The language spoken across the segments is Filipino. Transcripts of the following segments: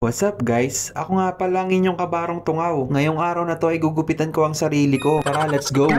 What's up guys? Ako nga pala ang inyong kabarong tungaw. Ngayong araw na to ay gugupitan ko ang sarili ko. Tara, let's go!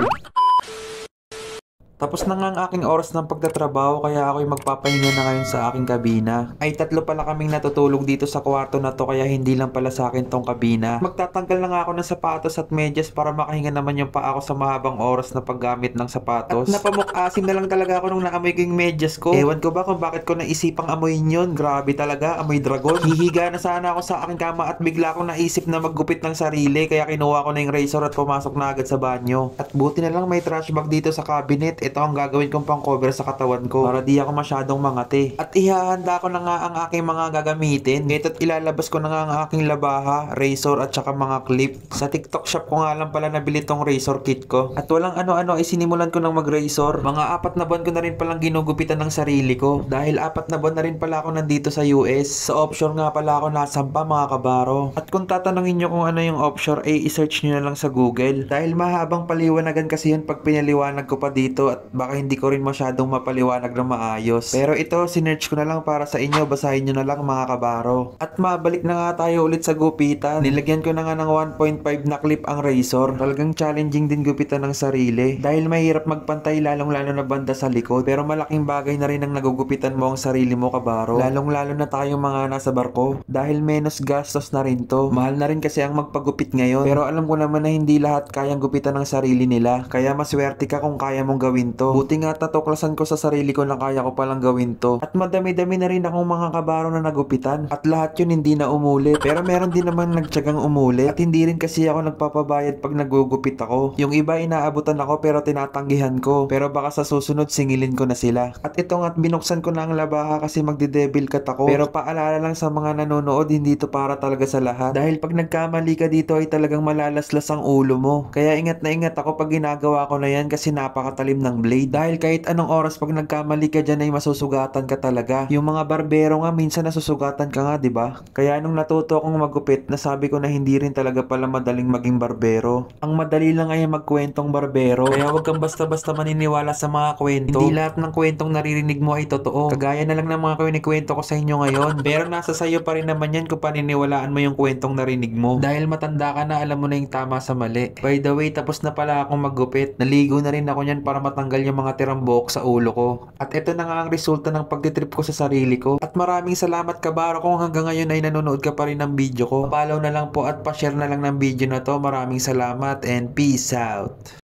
Tapos na nga ang aking oras ng pagtatrabaho kaya ako'y magpapahinga na ngayon sa aking kabina. Ay tatlo pala kaming natutulog dito sa kwarto na to kaya hindi lang pala sa akin tong kabina. Magtatanggal na nga ako ng sapatos at medyas para makahinga naman yung paa ko sa mahabang oras na paggamit ng sapatos. At napamuk-asim na lang talaga ako nung naamoy ko yung medyas ko. Ewan ko ba kung bakit ko naisipang amoyin yun. Grabe talaga, amoy dragon. Hihiga na sana ako sa aking kama at bigla akong naisip na maggupit ng sarili kaya kinuha ko na yung razor at pumasok na agad sa banyo. At buti na lang may trash bag dito sa cabinet. Ito ang gagawin kong pang cover sa katawan ko para di ako masyadong mangati. At ihahanda ko na nga ang aking mga gagamitin. Ngayon ilalabas ko na nga ang aking labaha, razor at saka mga clip. Sa TikTok shop ko nga lang pala nabili tong razor kit ko. At walang ano-ano ay sinimulan ko ng mag-razor. Mga 4 na buwan ko na rin palang ginugupitan ng sarili ko. Dahil 4 na buwan na rin pala ako nandito sa US. Sa offshore nga pala ako nasampa mga kabaro. At kung tatanungin nyo kung ano yung offshore ay i-search nyo na lang sa Google. Dahil mahabang paliwanagan kasi yan pag pinaliwanag ko pa dito at baka hindi ko rin masyadong mapaliwanag na maayos. Pero ito, sinerch ko na lang para sa inyo. Basahin nyo na lang mga kabaro. At mabalik na nga tayo ulit sa gupitan. Nilagyan ko na nga ng 1.5 na clip ang razor. Talagang challenging din gupitan ng sarili. Dahil mahirap magpantay lalong-lalo na banda sa likod. Pero malaking bagay na rin ang nagugupitan mo ang sarili mo kabaro. Lalong-lalo na tayong mga nasa barko. Dahil menos gastos na rin to. Mahal na rin kasi ang magpagupit ngayon. Pero alam ko naman na hindi lahat kayang gupitan ng sarili nila. Kaya maswerte ka kung kaya mong gawin to. Buti nga natuklasan ko sa sarili ko na kaya ko palang gawin to. At madami-dami na rin akong mga kabaro na nagupitan. At lahat yun hindi na umulit. Pero meron din naman nagtyagang umulit. At hindi rin kasi ako nagpapabayad pag nagugupit ako. Yung iba inaabutan ako pero tinatanggihan ko. Pero baka sa susunod singilin ko na sila. At ito nga't binuksan ko na ang labaha kasi magde-devil cut ako. Pero paalala lang sa mga nanonood, hindi to para talaga sa lahat. Dahil pag nagkamali ka dito ay talagang malalaslas ang ulo mo. Kaya ingat na ingat ako pag ginagawa ko na yan kasi napakatalim ng blade. Dahil kahit anong oras pag nagkamali ka dyan ay masusugatan ka talaga. Yung mga barbero nga minsan nasusugatan ka nga, 'di ba? Kaya nung natuto akong magupit, nasabi ko na hindi rin talaga pala madaling maging barbero. Ang madali lang ay magkwentong barbero. Kaya wag kang basta-basta maniniwala sa mga kwento. Hindi lahat ng kwentong naririnig mo ay totoo. Kagaya na lang ng mga kwento ko sa inyo ngayon. Pero nasa sayo pa rin naman yan kung paniniwalaan mo yung kwentong narinig mo. Dahil matanda ka na, alam mo na yung tama sa mali. By the way, tapos na pala akong maggupit. Naligo na rin ako niyan para matanggal yung mga tirang buhok sa ulo ko. At ito na nga ang resulta ng pagtitrip ko sa sarili ko. At maraming salamat kabaro kung hanggang ngayon ay nanonood ka pa rin ng video ko. Follow na lang po at pa-share na lang ng video na to. Maraming salamat and peace out.